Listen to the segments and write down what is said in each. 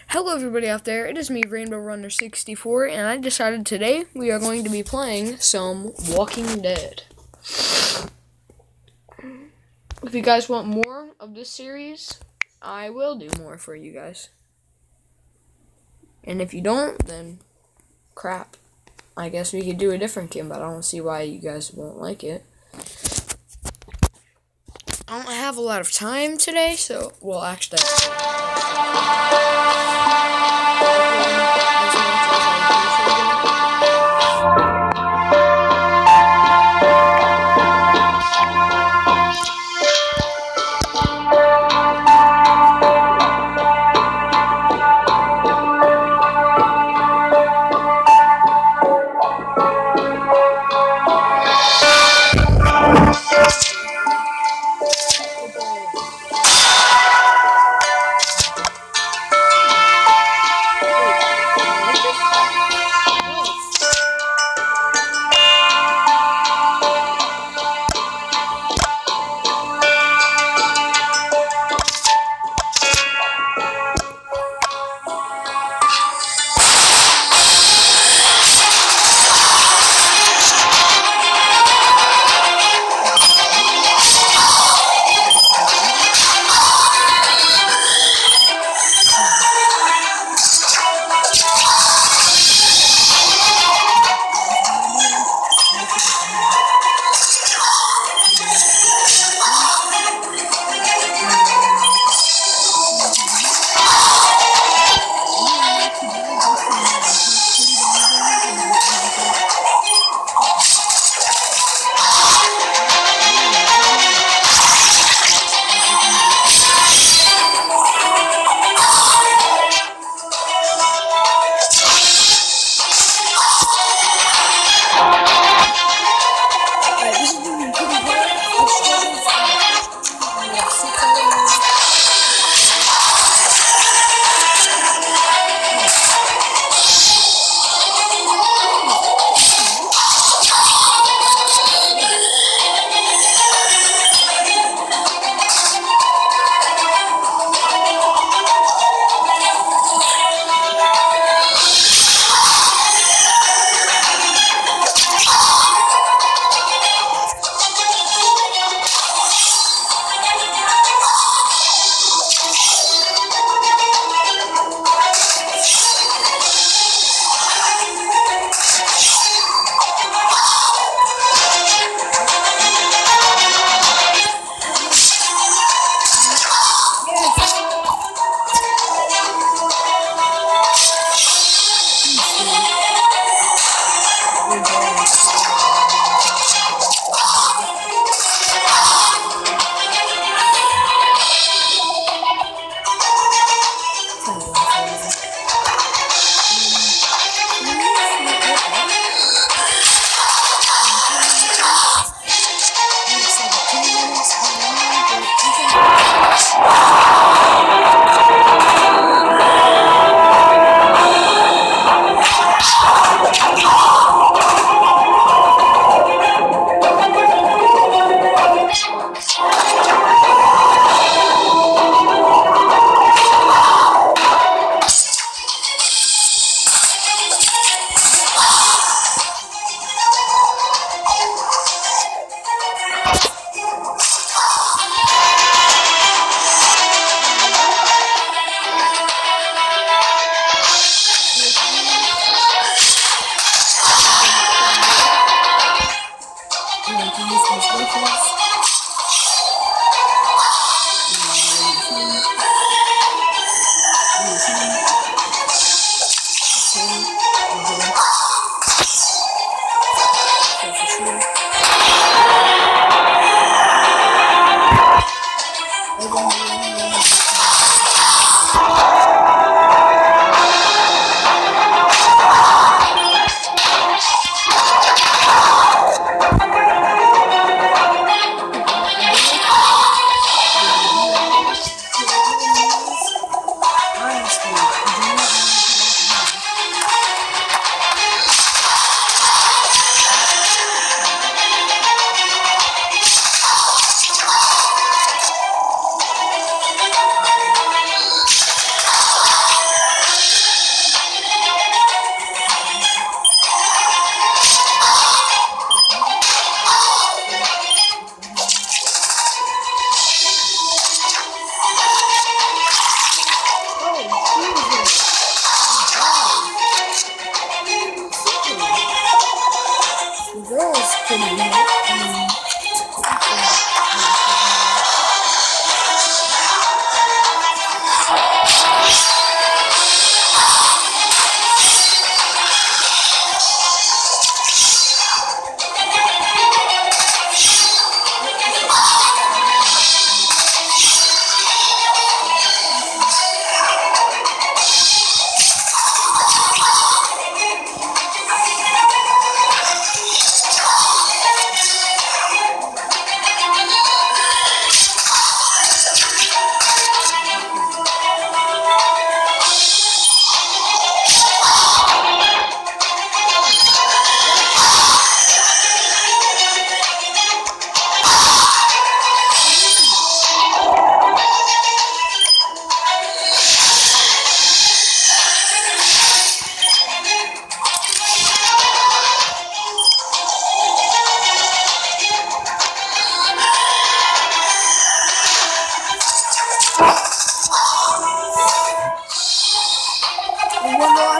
Hello everybody out there, it is me, Rainbow Runner 64, and I decided today we are going to be playing some Walking Dead. If you guys want more of this series, I will do more for you guys. And if you don't, then crap. I guess we could do a different game, but I don't see why you guys won't like it. I don't have a lot of time today, so, well, actually,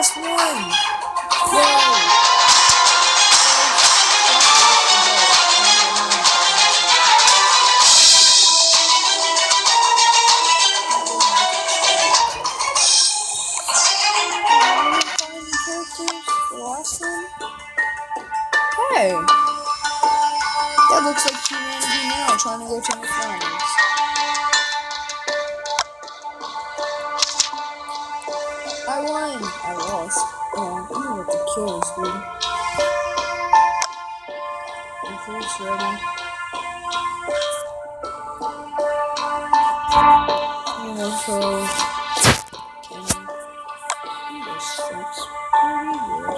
last one! Yay! Hey! That looks like humanity now, trying to go to the finals. I won! I lost. Yeah, I don't know what the kills, dude. Increase ready. So... This looks pretty good.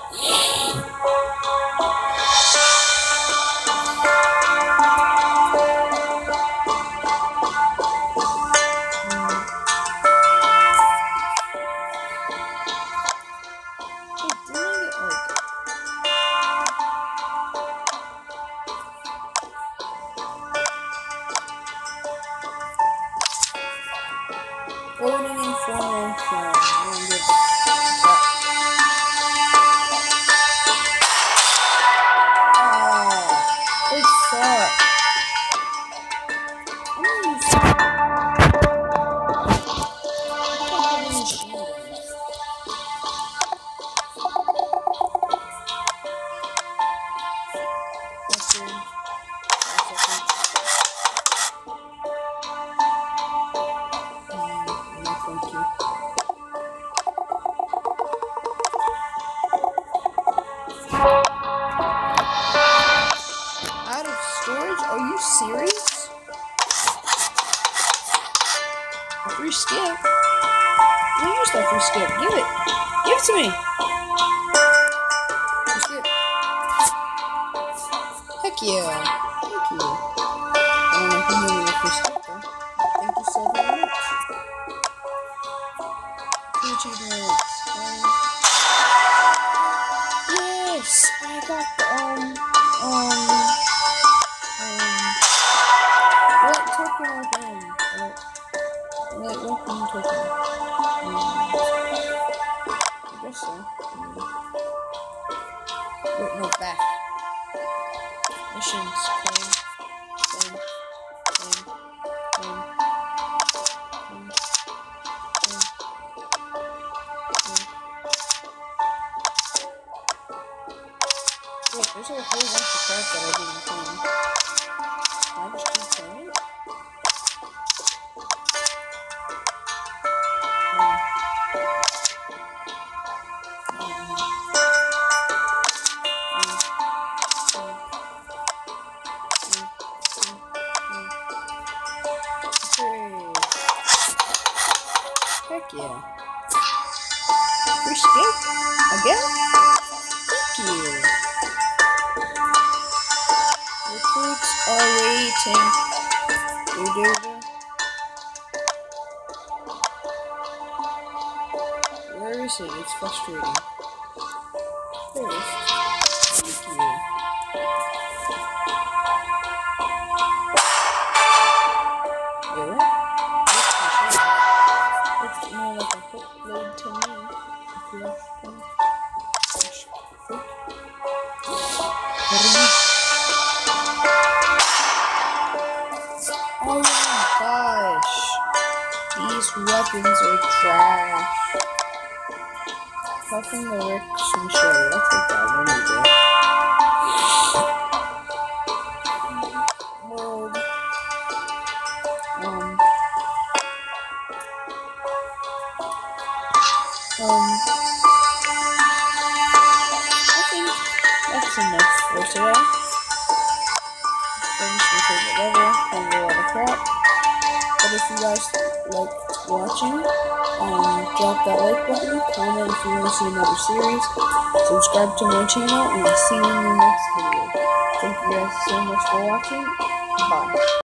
Voting in formation. They suck. Out of storage? Are you serious? A free skip? Who used that free skip? Give it. Give it to me. Free skip. Heck yeah. Thank you. I don't know if you need a free skip though. Thank you so very much. 2 achievements. Yes! I got the, what token are them? What token? I guess so. Wait, no, back. Missions, claim. Wait, there's a whole bunch of crap that I didn't claim. Can I just keep claiming it? Heck yeah. Free skip? Again? Thank you. Recruits are waiting. Where is it? It's frustrating. There it is. Thank you. It's more like a hook load to me. Oh my gosh. These weapons are trash. Puffing the Rick's machete. I'll take that one again. World. I think that's enough for today. Finish my favorite level, and a lot of crap. But if you guys liked watching, drop that like button, comment if you want to see another series, subscribe to my channel, and I'll see you in the next video. Thank you guys so much for watching. Bye.